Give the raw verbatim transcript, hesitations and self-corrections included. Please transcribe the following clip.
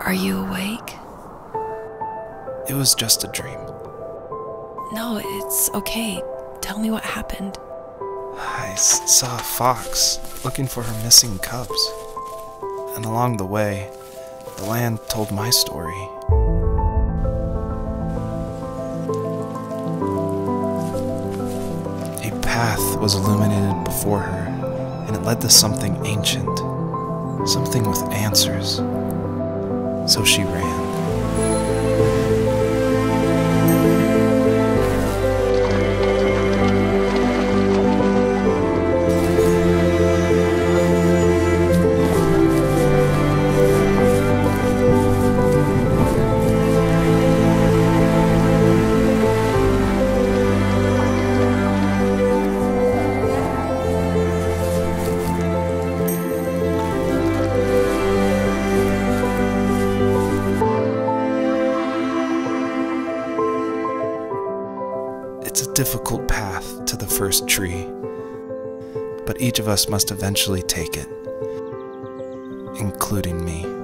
Are you awake? It was just a dream. No, it's okay. Tell me what happened. I s- saw a fox looking for her missing cubs. And along the way, the land told my story. A path was illuminated before her, and it led to something ancient, something with answers. So she ran. It's a difficult path to the first tree, but each of us must eventually take it, including me.